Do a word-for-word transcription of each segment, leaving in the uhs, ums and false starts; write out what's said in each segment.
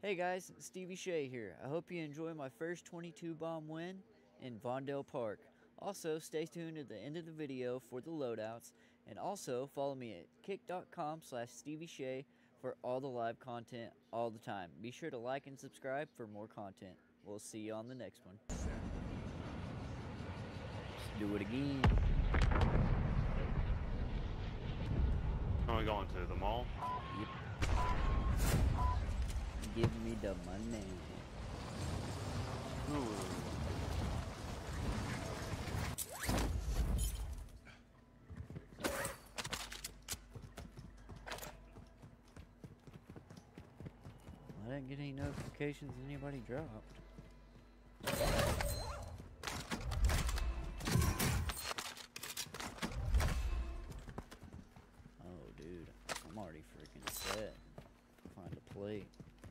Hey guys, Stevie Shea here. I hope you enjoy my first twenty-two bomb win in Vondale Park. Also, stay tuned at the end of the video for the loadouts, and also follow me at kick dot com slash Stevie Shea for all the live content all the time. Be sure to like and subscribe for more content. We'll see you on the next one. Let's do it again. Are we going to the mall? Yep. Give me the money. Ooh. I didn't get any notifications anybody dropped. Oh, dude, I'm already freaking set. Find a plate.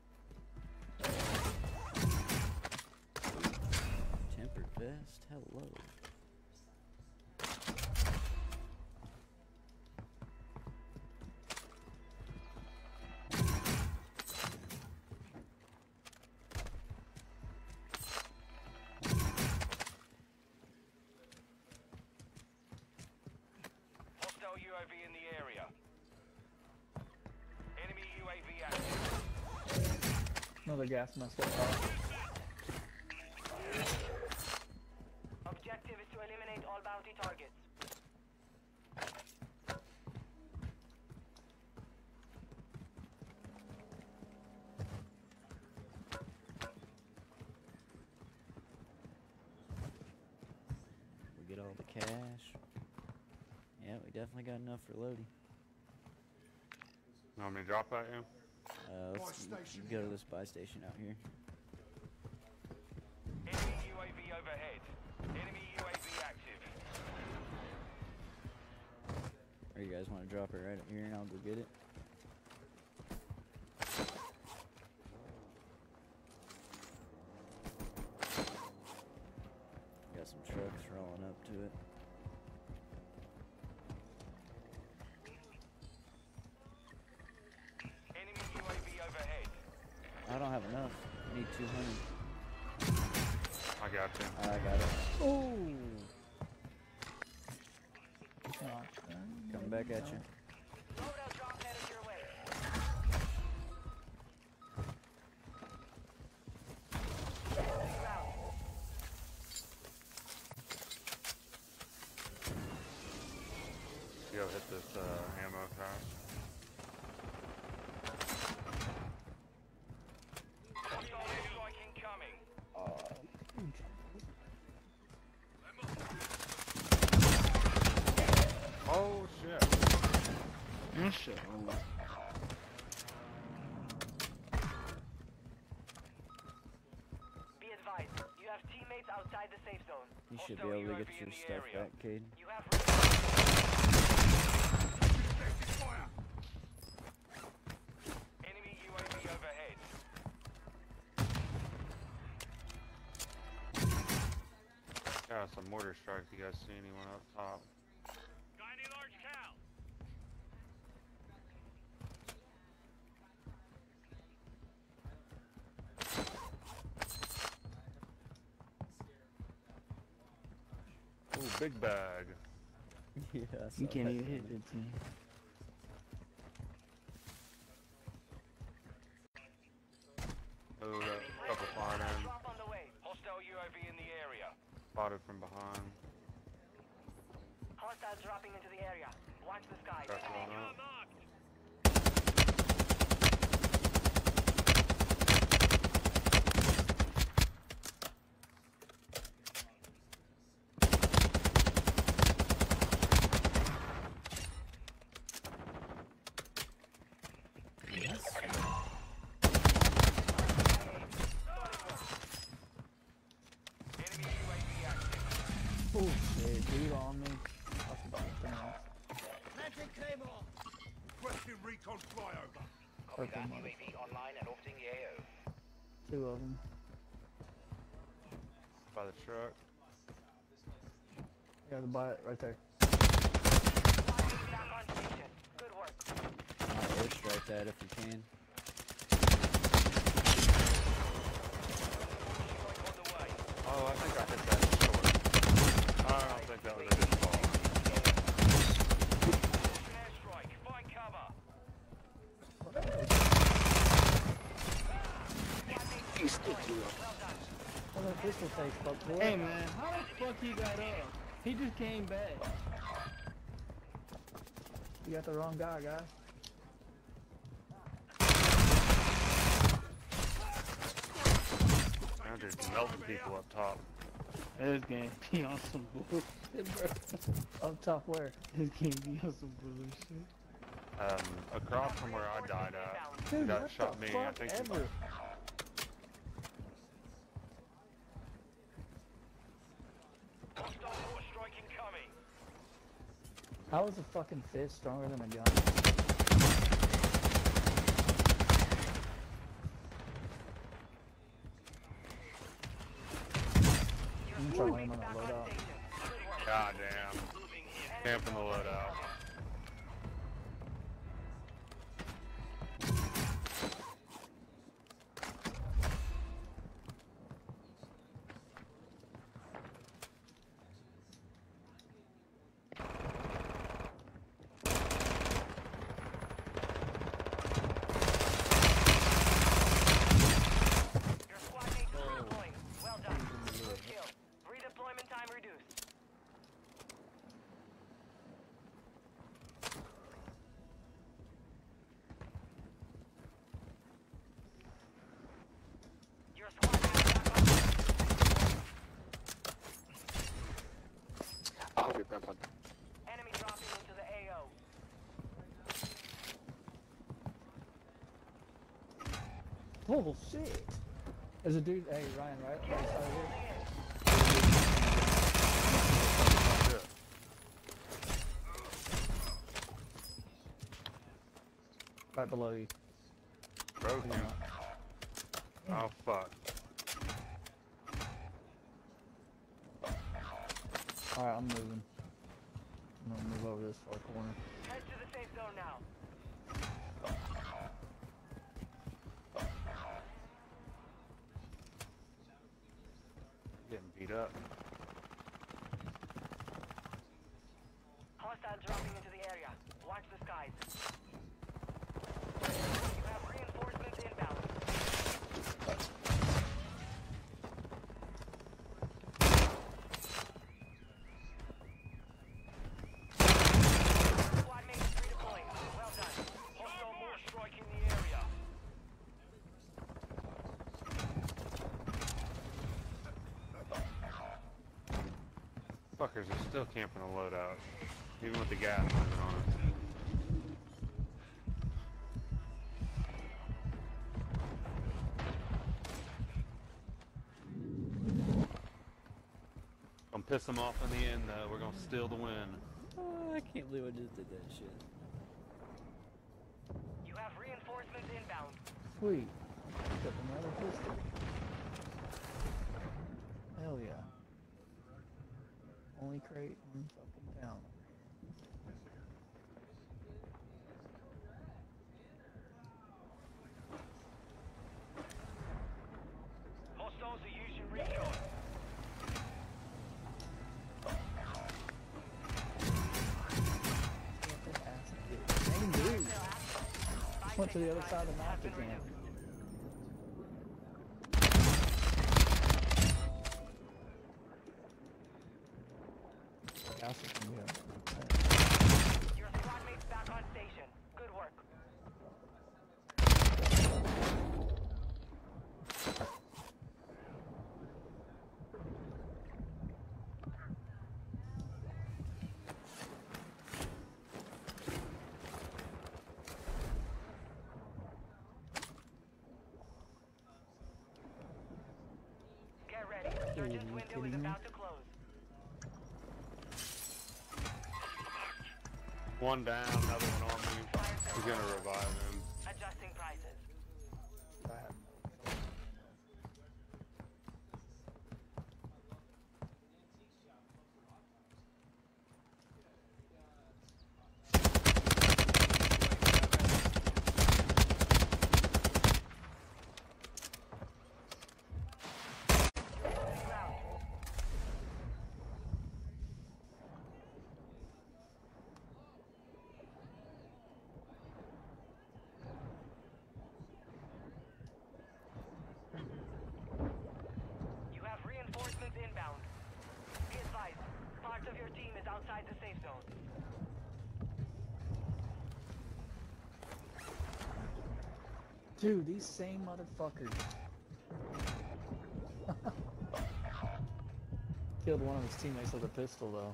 Tempered vest, hello. Hostile U A V in the area. Enemy U A V active. Another gas mask up top. Objective is to eliminate all bounty targets. We get all the cash. Yeah, we definitely got enough for Lodi. You want me to drop that, you? Uh, let's go to this buy station out here. Enemy U A V overhead. Enemy U A V active. Or you guys want to drop it right up here and I'll go get it? Got some trucks rolling up to it. Enemy U A V overhead. I don't have enough. I need two hundred. I got you. I got it. Oh! Oh, Coming back at you. Loadout drop headed your way. Round. Go hit this uh, ammo car. Hostile strike incoming. Oh shit! oh shit. Be advised, you have teammates outside the safe zone. You should be Hostile able to U A get V your in the stuff area. back, Cade. You have enemy U A V overhead. Got some mortar strike. If you guys see anyone up top? Got any large cow? Ooh, big bag. Yeah, I saw You can't that even hit coming. it, team. Oh, that couple flying in. Drop on the way. Hostile U A V in the area. Spotted from behind. Hostiles dropping into the area. Watch the skies. That's one up. Enemy U A V active. Oh shit, dude on me. That's about something else. Requesting recon flyover. Purple U mother. A V online and orbiting the A O. Two of them. By the truck. You gotta buy it right there. Back on station. Good work. Uh, airstrike that if you can. pistol to him. What a pistol face, fuck boy. Hey man, how the fuck he got up? He just came back. You got the wrong guy, guy. I'm just melting people up top. This game be on some bullshit, bro. Up top where? This game be on some bullshit. Um, across from where I died at. Dude, That what shot the me, fuck I think he- ever? Hostile mortar strike incoming. How is a fucking fist stronger than a gun? I'm trying to aim on that loadout. God damn. Camping the loadout. Your squad mates are redeploying. Well done. Good kill. Redeployment time reduced. Your squad mates back on. I'll be back on. Enemy dropping into the A O. Oh shit! There's a dude, hey Ryan, right? Right side of here. Shit. Right below you. Broke him. Oh fuck. Alright, I'm moving. I'm gonna move over this far corner. Head to the safe zone now. Getting beat up. Hostile dropping into the area. Watch the skies. You have reinforcements inbound. Squad mates redeploying. Well done. Hostile mortar strike in the area. Fuckers are still camping a loadout. Even with the gas moving on it. Gonna piss them off in the end though. We're gonna steal the win. Oh, I can't believe I just did that shit. You have reinforcements inbound. Sweet. Picked up another pistol. Hell yeah. Only crate in fucking town. Hostiles are using recon. Dang dude. Went to the other side of the map again. Gas is gonna be up. Your squad mates back on station. Good work. Get ready. Surgeon's you window is kidding me? about to close. One down, another one on me. He's gonna revive him. Adjusting prices. outside the safe zone. Dude, these same motherfuckers. Killed one of his teammates with a pistol, though.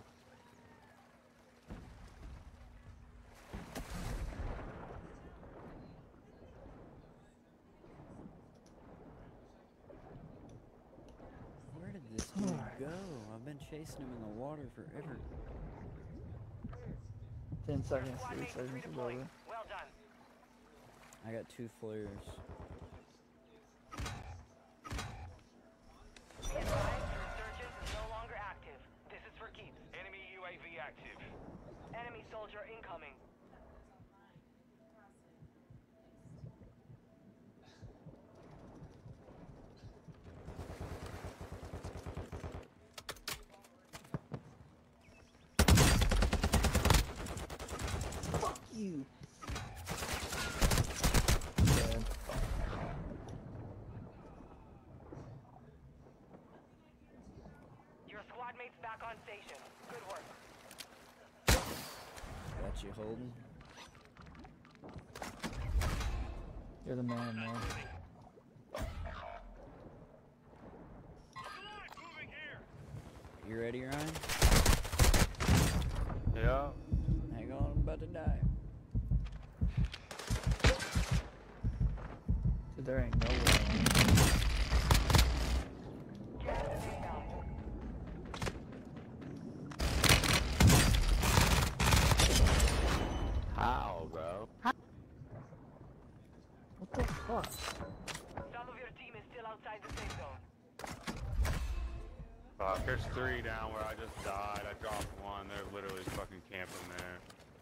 Where did this dude go? I've been chasing him in the water forever. Ten seconds, Squad three mates seconds is redeploying. over. Well done. I got two flares. Be advised, resurgence is no longer active. This is for keeps. Enemy U A V active. Enemy soldier incoming. Fuck you! Dead. Your squad mates back on station. Good work. Got you, Holden. You're the man, man. You ready, Ryan? Yeah. Hang on, I'm about to die. Dude, there ain't no way. Gas is inbound. How, bro? What the fuck? Some of your team is still outside the safe zone. Fuck, there's three down where I just died. I dropped one. They're literally fucking camping there.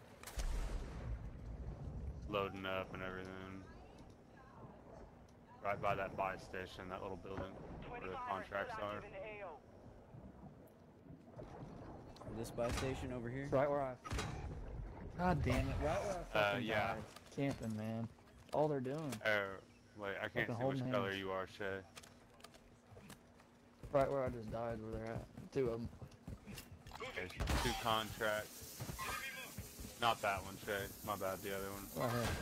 Loading up and everything. Right by that buy station, that little building where the twenty-five are still contracts are. active in the A O. This buy station over here? It's right where I. God damn it! Right where I Uh, fucking yeah. died. Camping, man. All they're doing. Oh, wait, I can't Fucking see which holding color hands. you are, Shay. Right where I just died, where they're at. Two of them. Okay, two contracts. Not that one, Shay. My bad, the other one. Right here.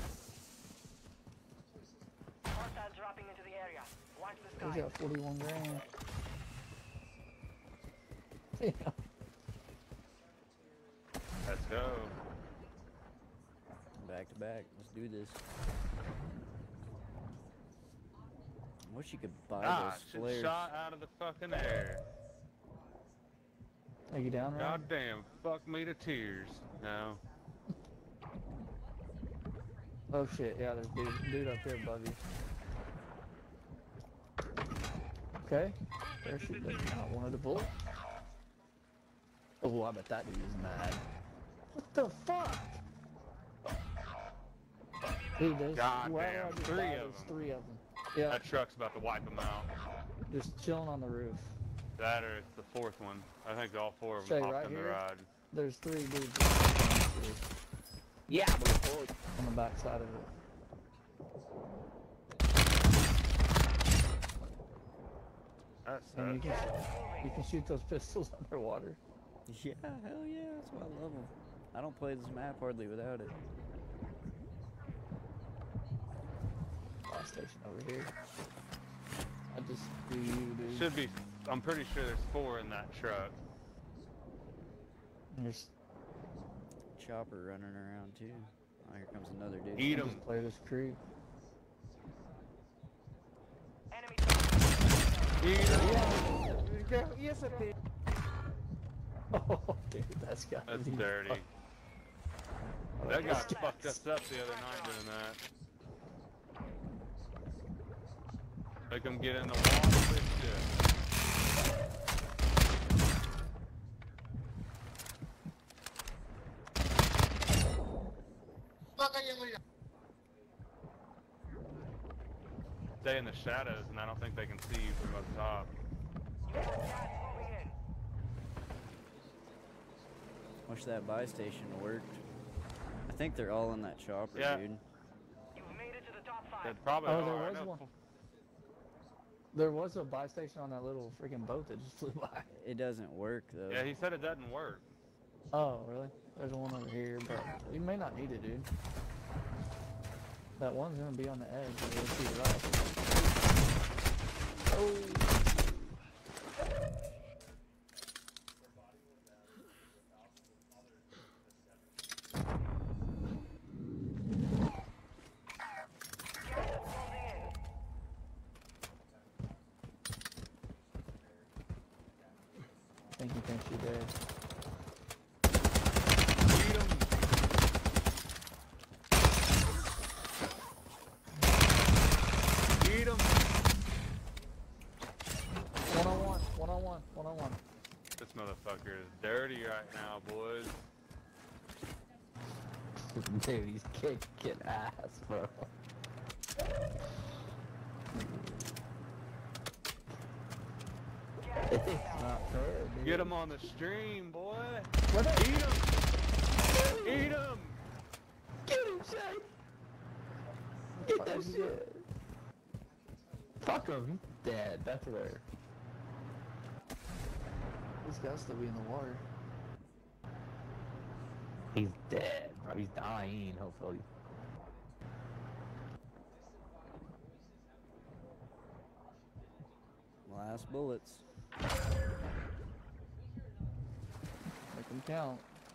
Hostiles dropping into the area. Watch the He's sky. got forty-one grand. Yeah. Let's go. Back to back. Let's do this. I wish you could buy Ah, those shit flares. shot out of the fucking air. Are you down, right? God damn, fuck me to tears. No. Oh shit, yeah, there's dude, dude up here above you. Okay. There she does not want the bullet. Oh, I bet that dude is mad. What the fuck? Dude, there's God wherever damn, I just three died, of there's them. three of them. Yeah, That truck's about to wipe them out. just chilling on the roof. That or it's the fourth one. I think all four of Shay, them hopped right in the here? ride. There's three dudes Yeah, on the back side of it. That's And you that. can, you can shoot those pistols underwater. yeah, hell yeah, that's why I love them. I don't play this map hardly without it. Gas station over here. I just do you, dude. Should be, I'm pretty sure there's four in that truck. And There's, Chopper running around too. Oh, here comes another dude. Eat I'll 'em. just play this creep. Enemy target. Eat 'em. Yes, I did. Oh, dude, that's got That's be dirty. fuck- That guy Relax. fucked us up the other night doing that. Make him get in the water with you. Stay in the shadows, and I don't think they can see you from up top. Gas moving in. Wish that buy station worked. I think they're all in that chopper, Yeah. dude. You've made it to the top five. They probably Oh, there are. I was know one. f- There was a buy station on that little freaking boat that just flew by. It doesn't work though. Yeah, he said it doesn't work. Oh, really? There's one over here, but you may not need it, dude. That one's gonna be on the edge. We'll see it right. Oh. I think he thinks you're dead. Eat him! One on one, one on one, one on one. This motherfucker is dirty right now, boys. Dude, he's kicking ass, bro. It's not fair, dude. Get him on the stream, boy. What the- Eat him! Eat him! Get him, Shay! Get that shit! Fuck him, he's dead, that's rare. He's got to be in the water. He's dead, bro. He's dying, hopefully. Last bullets. Make them count.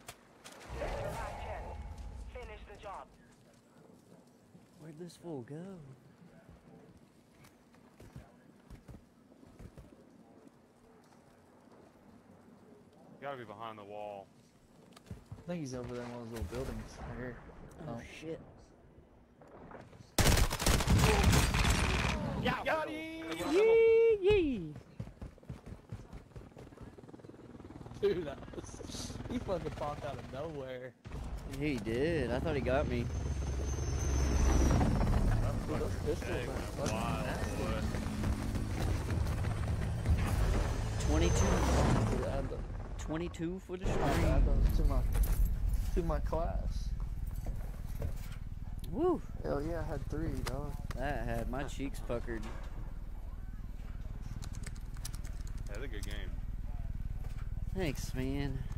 Finish the job. Where'd this fool go? You gotta be behind the wall. I think he's over there in one of those little buildings right here. Oh, Oh. shit. Yeah, got him! Yee yee! Dude, that was... He fucking popped out of nowhere. He did. I thought he got me. Dude, those pistols Dang, are that's fucking wild, nasty. boy. twenty-two. Dude, I had the- twenty-two for the I stream. had those to my, to my class. Woo! Hell yeah, I had three, dog. That had my cheeks puckered. That's a good game. Thanks, man.